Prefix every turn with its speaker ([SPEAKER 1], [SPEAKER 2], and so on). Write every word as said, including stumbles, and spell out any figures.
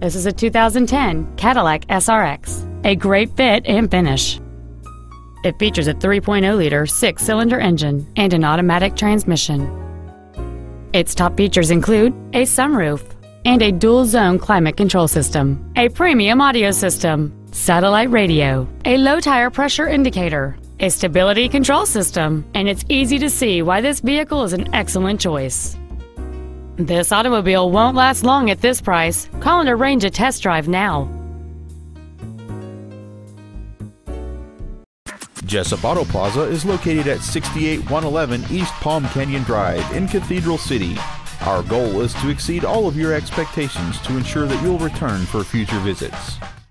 [SPEAKER 1] This is a two thousand ten Cadillac S R X, a great fit and finish. It features a three point oh liter six-cylinder engine and an automatic transmission. Its top features include a sunroof and a dual-zone climate control system, a premium audio system, satellite radio, a low-tire pressure indicator, a stability control system, and it's easy to see why this vehicle is an excellent choice. This automobile won't last long at this price. Call and arrange a test drive now.
[SPEAKER 2] Jessup Auto Plaza is located at sixty-eight one eleven East Palm Canyon Drive in Cathedral City. Our goal is to exceed all of your expectations to ensure that you'll return for future visits.